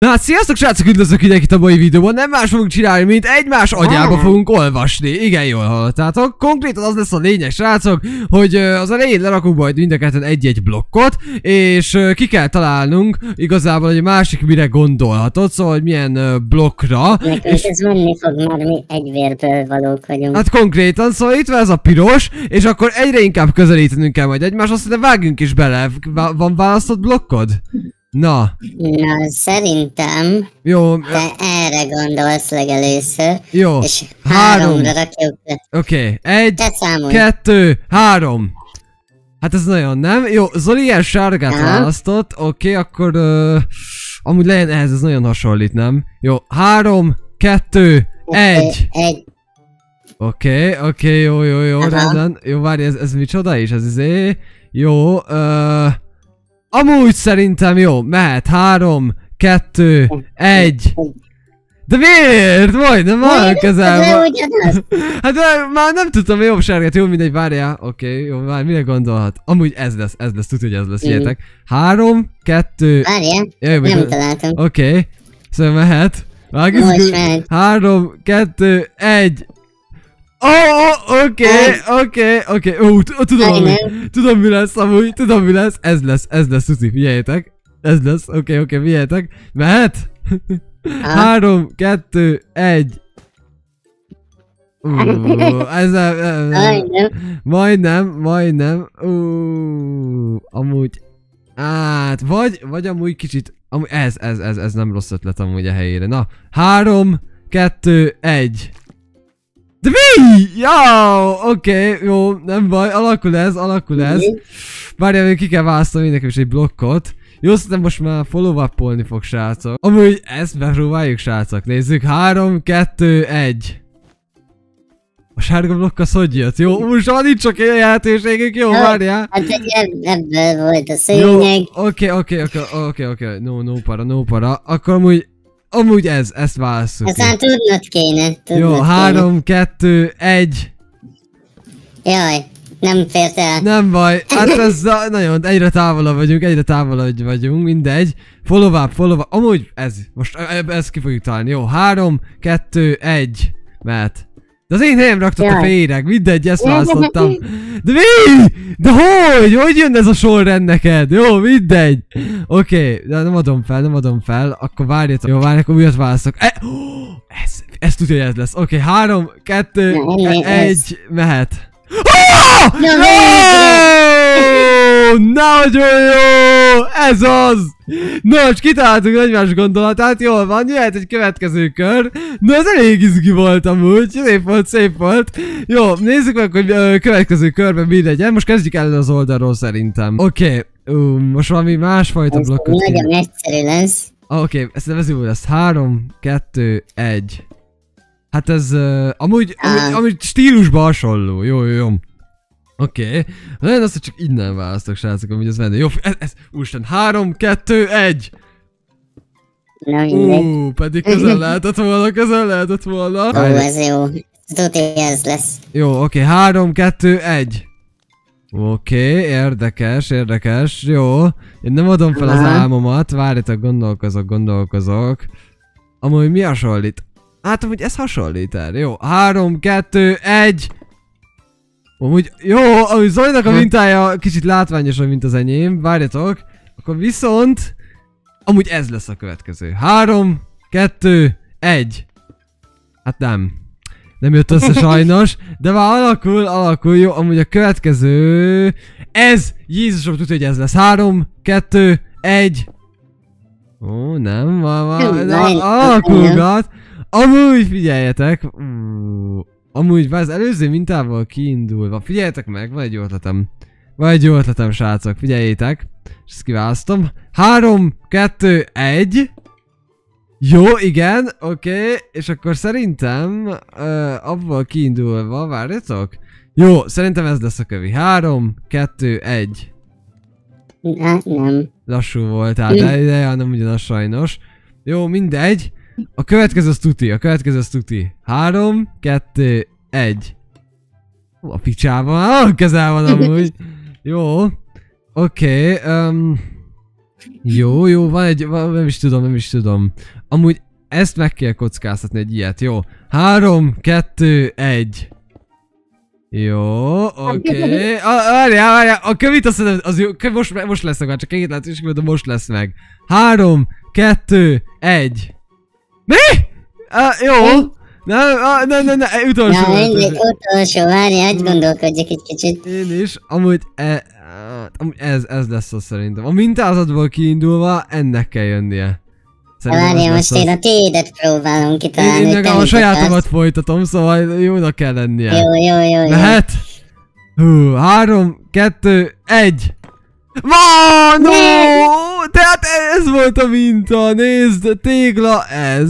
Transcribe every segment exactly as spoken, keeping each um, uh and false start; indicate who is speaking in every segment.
Speaker 1: Na hát sziasztok srácok, üdvözlök mindenkit a mai videóban, nem más fogunk csinálni, mint egymás agyába fogunk olvasni. Igen, jól hallottátok. Konkrétan az lesz a lényeg, srácok, hogy az elején lerakunk majd mind a ketten egy-egy blokkot, és ki kell találnunk igazából, hogy a másik mire gondolhatott, szóval hogy milyen blokkra.
Speaker 2: Nekünk
Speaker 1: és...
Speaker 2: ez menni fog, mert mi egy vérből valók vagyunk.
Speaker 1: Hát konkrétan, szóval itt van ez a piros, és akkor egyre inkább közelítenünk kell majd egymást, aztán vágjunk is bele. Van választott blokkod? Na.
Speaker 2: Na, szerintem
Speaker 1: Jó.
Speaker 2: te erre gondolsz legelőször.
Speaker 1: Jó.
Speaker 2: És
Speaker 1: Három.
Speaker 2: háromra rakjuk le.
Speaker 1: Oké. Okay. Egy,
Speaker 2: számolj.
Speaker 1: kettő, három. Hát ez nagyon nem. Jó, Zoli ilyen sárgát
Speaker 2: Aha.
Speaker 1: választott. Oké, okay, akkor uh, amúgy legyen ehhez, ez nagyon hasonlít, nem? Jó, három, kettő, egy.
Speaker 2: Egy.
Speaker 1: Oké, okay, oké, okay, jó, jó, jó,
Speaker 2: Aha.
Speaker 1: rendben. Jó, várj, ez, ez micsoda is? Ez izé. Jó, uh, amúgy szerintem jó, mehet. Három, kettő, egy. De miért? Majdnem van közel van. Hát de már nem tudtam, jobb sárgát, jó, mindegy, várjál. Oké, okay, jó, várj, mire gondolhat? Amúgy ez lesz, ez lesz, tudod, hogy ez lesz, figyeljetek. Három, kettő...
Speaker 2: Várjál,
Speaker 1: Jaj,
Speaker 2: nem
Speaker 1: vagy...
Speaker 2: találtam.
Speaker 1: Oké, okay. Szóval mehet.
Speaker 2: Most mehet.
Speaker 1: Három, kettő, egy. Oh, oké, oké, oké, ó, tudom mi, tudom mi lesz amúgy, tudom mi lesz, ez lesz, ez lesz, Suci, figyeljetek. Ez lesz, oké, okay, oké, okay, figyeljetek. Mehet? Három, kettő, egy. Uh, ez a,
Speaker 2: Majdnem.
Speaker 1: Majdnem, majdnem. Uh, amúgy. Hát, vagy, vagy amúgy kicsit. Amúgy ez, ez, ez, ez nem rossz ötlet amúgy a helyére. Na, három, kettő, egy. De mi? Jó, oké, okay, jó, nem baj, alakul ez, alakul ez. Várjál, még ki kell választani nekem is egy blokkot. Jó, szerintem most már follow-up-olni fog, srácok. Amúgy ezt bepróbáljuk, srácok. Nézzük, három, kettő, egy. A sárga blokk az hogy jött? Jó, most már nincs csak ilyen lehetőségünk, jó, várjál.
Speaker 2: Hát ebből volt a szőnyeg.
Speaker 1: Oké, oké, oké, oké, oké, no, no para, no para. Akkor amúgy, amúgy ez, ezt válasszuk.
Speaker 2: Aztán tudnod kéne, tudnod
Speaker 1: Jó,
Speaker 2: kéne.
Speaker 1: három, kettő, egy.
Speaker 2: Jaj, nem fért el.
Speaker 1: Nem baj, hát ez nagyon, egyre távolabb vagyunk, egyre távolabb vagyunk, mindegy. Follow up, follow up, amúgy ez, most ezt ki fogjuk találni, jó, három, kettő, egy, mehet. De az én helyem raktad a féreg, mindegy, ezt választottam. De mi? De hogy? Hogy jön ez a sorrend neked? Jó, mindegy. Oké, okay, de nem adom fel, nem adom fel, akkor várjatok. Jó, várj, akkor újat választok. E oh, ez, ez tudja, hogy ez lesz. Oké, okay, három, kettő, egy, mehet. Oh!
Speaker 2: No,
Speaker 1: oh! Nagyon jó! Ez az! Nos, kitaláltunk egymás gondolatát, jól van, jöhet egy következő kör. Na, ez elég izgi volt amúgy, szép volt, szép volt. Jó, nézzük meg, hogy ö, következő körben mi legyen. Most kezdjük el az oldalról szerintem. Oké, okay. uh, most valami másfajta
Speaker 2: ez
Speaker 1: blokkot.
Speaker 2: nagyon egyszerű lesz.
Speaker 1: Oké, okay, ezt nem ez jó lesz. három, kettő, egy. Hát ez uh, amúgy, amúgy, amúgy stílusban hasonló, jó, jó, jó. Oké, okay. Nagyon azt, hogy csak innen választok, srácok, amúgy ez menni. Jó, ez, ez, úristen, három, kettő, egy! Úúúú, pedig közel lehetett volna, közel lehetett volna.
Speaker 2: Ó, ez jó. Tuti, ez lesz.
Speaker 1: Jó, oké, okay. három, kettő, egy. Oké, okay, érdekes, érdekes, jó. Én nem adom fel az álmomat, várjatok, gondolkozok, gondolkozok. Amúgy mi hasonlít? Hát amúgy ez hasonlít el, jó. három, kettő, egy. Amúgy, jó, amúgy Zolinak a mintája kicsit látványosabb, mint az enyém, várjatok. Akkor viszont, amúgy ez lesz a következő. három, kettő, egy. Hát nem. Nem jött össze sajnos, de már alakul, alakul, jó, amúgy a következő... Ez! Jézusom, tudja, hogy ez lesz. három, kettő, egy. Ó, nem, már, már, alakulgat. Amúgy figyeljetek. Uh, amúgy az előző mintával kiindulva. Figyeljetek meg, van egy jó ötletem. Van egy jó ötletem, srácok, figyeljétek. És ezt kiválasztom. három, kettő, egy. Jó, igen, oké. Okay. És akkor szerintem uh, abból kiindulva, várjatok. Jó, szerintem ez lesz a kövi. három, kettő, egy.
Speaker 2: Ne, nem.
Speaker 1: Lassú volt, hát de, de nem ugyanaz sajnos. Jó, mindegy. A következő az tuti, a következő az tuti. három, kettő, egy. A picsában, ah, közel van amúgy. Jó. Oké, okay, um, Jó, jó, van egy, van, nem is tudom, nem is tudom. Amúgy ezt meg kell kockáztatni, egy ilyet, jó. Három, kettő, egy. Jó, oké. Okay. Várjál, várjál, a kövit azt mondom, az jó, most, most lesz meg, már csak egy lehetőség, de most lesz meg. Három, kettő, egy. Mi? Uh, jó. Nem, nem, nem, nem, utolsó.
Speaker 2: Na, mindig utolsó, várjál, hogy gondolkodjak egy kicsit.
Speaker 1: Én is, amúgy, e, amúgy ez, ez lesz az szerintem. A mintázatból kiindulva ennek kell jönnie.
Speaker 2: Várjál, most az... én a tiédet próbálom kitalálni.
Speaker 1: Én, én meg a sajátomat az... folytatom, szóval jónak kell lennie.
Speaker 2: Jó, jó, jó, jó.
Speaker 1: Mehet? Hú, három, kettő, egy. Van, no! Tehát ez volt a minta, nézd, tégla ez.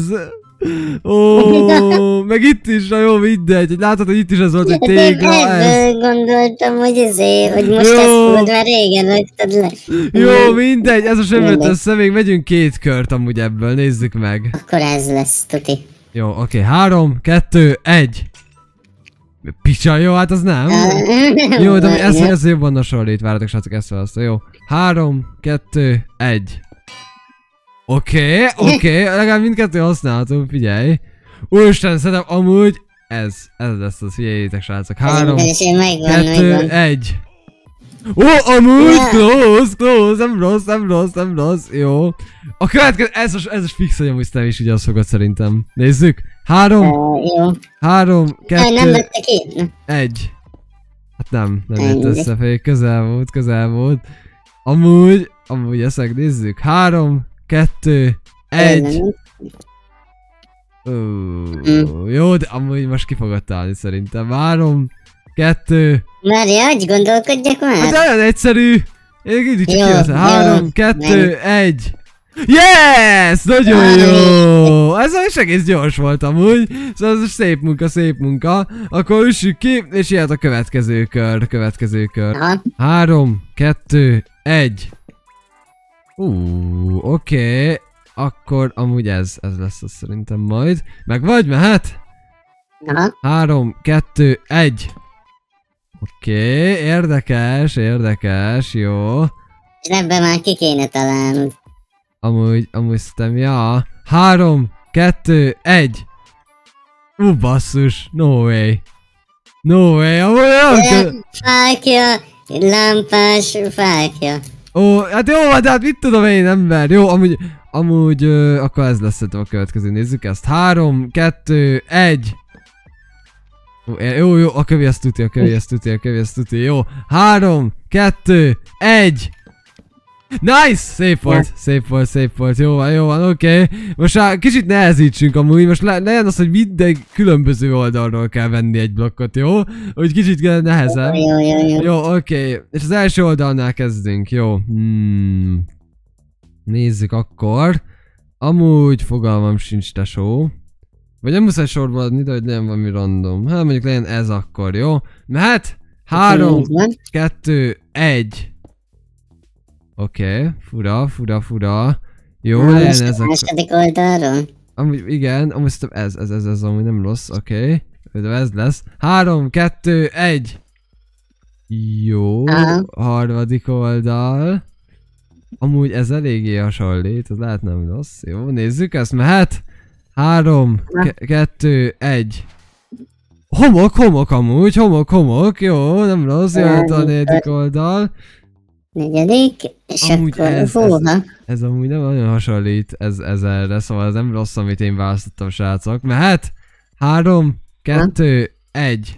Speaker 1: Ó, meg itt is, na jó, mindegy, látod, hogy itt is ez volt, hogy tégla ez.
Speaker 2: Ebből gondoltam, hogy ezért, hogy most
Speaker 1: jó.
Speaker 2: Ezt tudod, már régen raktad le.
Speaker 1: Jó, mindegy, ez a sem jött össze, még megyünk két kört amúgy ebből, nézzük meg.
Speaker 2: Akkor ez lesz, tuti.
Speaker 1: Jó, oké, okay. három, kettő, egy. Picsa, jó, hát az nem. Jó, de ezt, ezt jobban hasonlít, várjátok, srácok, ezt választom, jó. három, kettő, egy. Oké, okay, oké, okay. Legalább mindkettő használhatunk, figyelj. Úristen, szerintem amúgy ez, ez lesz az, figyeljétek, srácok. három, kettő, egy. Ó, oh, amúgy, yeah. close, close, nem rossz, nem rossz, nem rossz, jó. A következő, ez a, ez a fix, hogy amúgy te is ugye azt fogod szerintem. Nézzük. három,
Speaker 2: uh,
Speaker 1: három, kettő,
Speaker 2: nem vette ki.
Speaker 1: egy. Hát nem, nem jött össze, fél, közel volt, közel volt. Amúgy, amúgy ezt megnézzük. három, kettő, egy. Uh, jó, de amúgy most ki fogod találni szerintem. három, kettő.
Speaker 2: Várjál, hogy gondolkodjak már.
Speaker 1: Hát olyan egyszerű. Én így csak kivettem. három, kettő, egy. Yes! Nagyon jó! Ez is egész gyors volt amúgy. Szóval ez szép munka, szép munka. Akkor üssük ki, és jöhet a következő kör, következő kör. három, kettő, egy. Ú, oké. Okay. Akkor amúgy ez, ez lesz az szerintem majd. Meg vagy, mehet? három, kettő, egy. Oké, okay. Érdekes, érdekes, jó.
Speaker 2: És ebben már ki kéne találnod.
Speaker 1: Amúgy, amúgy szerintem, ja. három, kettő, egy. Ú, basszus, no way. No way, amúgy nem
Speaker 2: Fákja, lámpás fákja.
Speaker 1: Ó, hát jó, de hát mit tudom én, ember. Jó, amúgy, amúgy, ö, akkor ez lesz szerintem a következő, nézzük ezt. három, kettő, egy. Ó, jó, jó, a kövi ezt tuti, a kövi ezt tuti, a kövi ezt tuti, jó. három, kettő, egy. Nice! Szép volt, szép volt, szép volt, jó van, jó van, oké. Okay. Most már kicsit nehezítsünk amúgy, most le legyen az, hogy minden különböző oldalról kell venni egy blokkot, jó? Úgy kicsit nehezebb.
Speaker 2: Jó, jó, jó.
Speaker 1: Jó, oké. Okay. És az első oldalnál kezdünk, jó. Hmm. Nézzük akkor. Amúgy fogalmam sincs, tesó. Vagy nem muszáj sorba adni, de hogy nem valami random. Hát mondjuk legyen ez akkor, jó? Mehet? három, kettő, egy. Oké, okay. fura, fura, fura. Jó, ah, legyen ez a
Speaker 2: második oldalról?
Speaker 1: Amúgy igen, amúgy ez, ez, ez, ez amúgy nem rossz, oké. Okay. De ez lesz. három, kettő, egy. Jó, ah. Harmadik oldal. Amúgy ez eléggé hasonlít, ez lehet nem rossz. Jó, nézzük ezt, mehet. három, kettő, egy. Homok, homok amúgy, homok, homok, jó, nem rossz, jöhet a negyedik oldal.
Speaker 2: Negyedik, és amúgy akkor
Speaker 1: ez, ez, ez amúgy nem nagyon hasonlít ez, ez erre, szóval ez nem rossz, amit én választottam, srácok. Mehet? három, kettő, egy.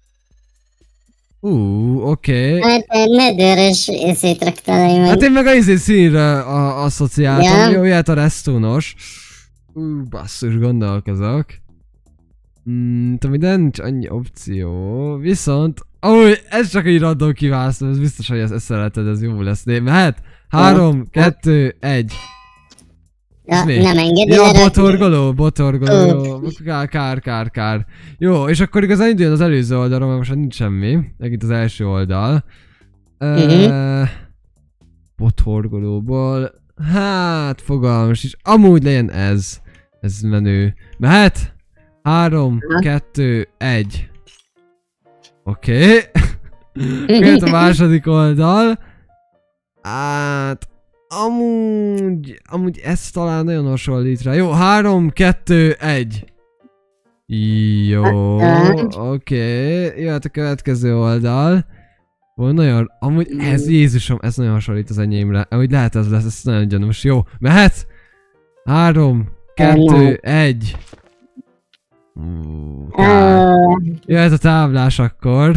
Speaker 1: Ú, oké. Okay.
Speaker 2: Hát nedőrös észét raktál el.
Speaker 1: Hát én meg a izé színre asszociáltam, ja. Jó, jöhet a Restunos. Ú, basszus, gondolkozok. Hmm, tudom, de nincs annyi opció, viszont amúgy ez csak egy random kiválasztom, ez biztos, hogy ezt, ezt szereted, ez jó lesz. Mehet? három, kettő, egy.
Speaker 2: Ja, nem engedi.
Speaker 1: Ja, botorgoló, botorgoló, jó. Kár, kár, kár, kár. Jó, és akkor igazán induljon az előző oldalról, mert most nincs semmi. Megint az első oldal. Uh-huh. Uh, botorgolóból. Hát, fogalmas is. Amúgy legyen ez. Ez menő. Mehet? három, kettő, egy. Oké. Okay. Jöhet a második oldal. Hát... amúgy, amúgy ez talán nagyon hasonlít rá. Jó, három, kettő, egy. Jó, oké. Okay. Jöhet a következő oldal. Van nagyon, amúgy ez, Jézusom, ez nagyon hasonlít az enyémre. Amúgy lehet ez lesz, ez nagyon gyanús. Jó, mehet? Három, kettő, egy. Uh, jöhet a táblás akkor.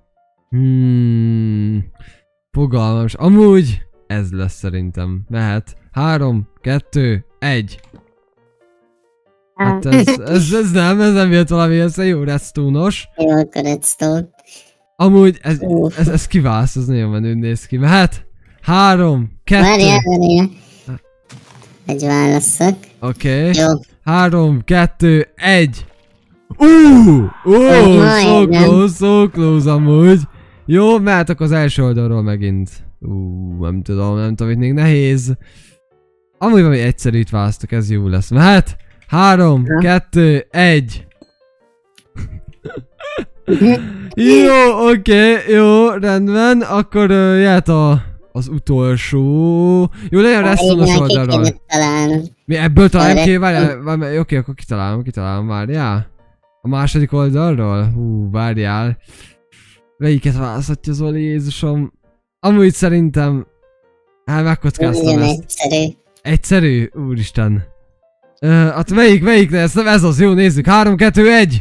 Speaker 1: Hmm, fogalmam, amúgy ez lesz szerintem. Mehet. Három, kettő, egy. Hát ez, ez, ez nem, ez nem jött valami össze, jó, redstone-os.
Speaker 2: Jó, akkor redstone.
Speaker 1: Amúgy ez, ez, ez kiválasz, ez nagyon menőn néz ki. Mehet? Három, kettő.
Speaker 2: Várjál, várjál. Egy válaszok.
Speaker 1: Oké.
Speaker 2: Okay. Jó.
Speaker 1: Három, kettő, egy. Uh! Uh! So close, so close amúgy. Jó, mehetek az első oldalról megint. Uh, nem tudom, nem tudom, itt még nehéz. Amúgy valami egyszerűt választok, ez jó lesz. Mehet? Három, ja. kettő, egy. Jó, oké, okay, jó, rendben. Akkor uh, jöhet a, az utolsó. Jó, legyen resztonos oldalról. Mi ebből találom ki? Várjál, oké, akkor kitalálom, kitalálom, várjál. A második oldalról? Hú, várjál. Melyiket választhatja Zoli, Jézusom? Amúgy szerintem... Hát megkockáztam ezt. Egyszerű. Egyszerű? Úristen. Uh, hát melyik, melyik lesz? Nem ez az, jó, nézzük. három, kettő, egy!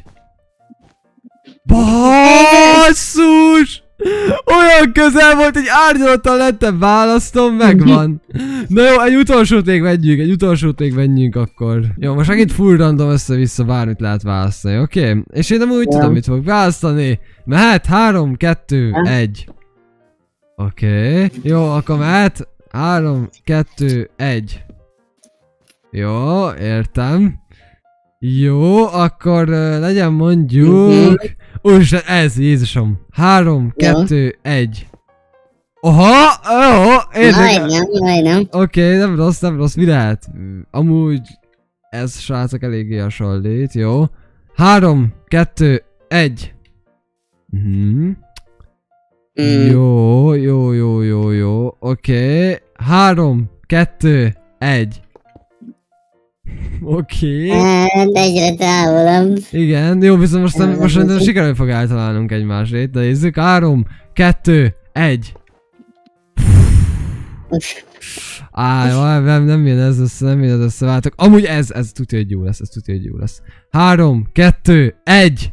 Speaker 1: Basszus! Olyan közel volt, egy árnyalattal lettem választom, megvan. Na jó, egy utolsót még vegyünk, egy utolsót még vegyünk akkor. Jó, most megint full random össze-vissza bármit lehet választani, oké? Okay? És én nem úgy tudom, mit fogok választani. Mehet? három, kettő, egy. Oké. Okay. Jó, akkor mehet. három, kettő, egy. Jó, értem. Jó, akkor uh, legyen mondjuk... Úristen, ez, Jézusom. három, kettő, egy. Oha! Oha!
Speaker 2: Majdnem, majdnem.
Speaker 1: Oké, nem rossz, nem rossz, mi lehet? Amúgy... Ez, srácok, eléggé hasonlít, jó. három, kettő, egy. Mhm. Jó, jó, jó, jó, jó. Oké. három, kettő, egy. Oké.
Speaker 2: Okay. Egyre távolabb.
Speaker 1: Igen, jó, viszont most, nem, most nem sikerül fog eltalálnunk egymásét, de nézzük. három, kettő, egy. Á, jó, nem, nem jön ez össze, nem jön ez össze, váltok. Amúgy ez, ez tudja, hogy jó lesz, ez tudja, hogy jó lesz. három, kettő, egy.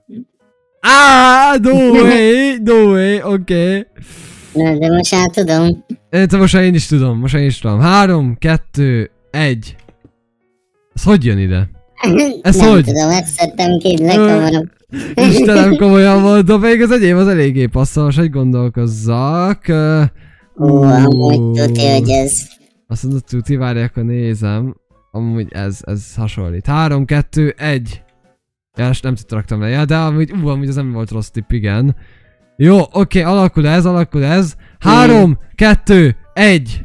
Speaker 1: Á, no way, no way, oké.
Speaker 2: Okay. De most már tudom.
Speaker 1: De most én is tudom, most én is tudom. három, kettő, egy. Ez hogy jön ide? Ez
Speaker 2: nem
Speaker 1: hogy?
Speaker 2: tudom, ezt szedtem ki, lekavarom.
Speaker 1: Istenem, komolyan mondom, még az enyém az eléggé passzolos, hogy gondolkozzak.
Speaker 2: Ó, amúgy tuti, hogy ez.
Speaker 1: Azt mondod, tuti, várj, akkor nézem. Amúgy ez, ez hasonlít. három, kettő, egy. Ja, ezt nem tudtam le, ja, de amúgy, ú, amúgy ez nem volt rossz tipp, igen. Jó, oké, okay, alakul ez, alakul ez. három, kettő, egy.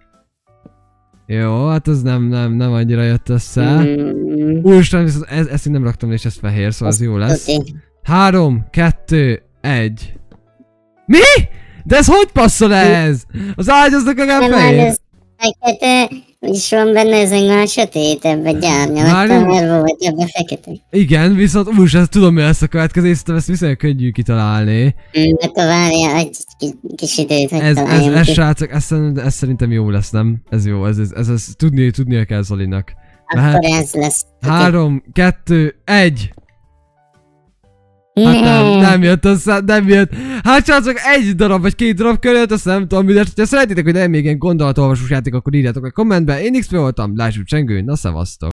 Speaker 1: Jó, hát ez nem, nem, nem annyira jött össze. Mm. Úristen, viszont ez, ezt én nem raktam le, és ez fehér, szóval ez jó lesz. három, kettő, egy. Mi? De ez hogy passzol ez? Az ágyaznak a nem fehér.
Speaker 2: Fekete, és van benne ezen a sötétebb, egy árnyalattal, mert volt ebben fekete.
Speaker 1: Igen, viszont úrs, ezt tudom, mi lesz a következő, és ezt viszonylag könnyű kitalálni.
Speaker 2: Mm, akkor várjál egy kis időt, hogy
Speaker 1: ez, ez, ez, srácok, ez, ez szerintem jó lesz, nem? Ez jó, ez, ez, ez, ez tudni, tudnia kell Zolinak.
Speaker 2: Akkor ez lesz.
Speaker 1: három, kettő, egy. Hát nem, nem jött össze, nem jött. Hát srácok, egy darab vagy két darab körül jött össze, nem tudom, de ha szeretitek, hogy nem még ilyen gondolatolvasós játék, akkor írjátok a kommentbe. Én iksz pé voltam, lássuk csengő, na szevasztok.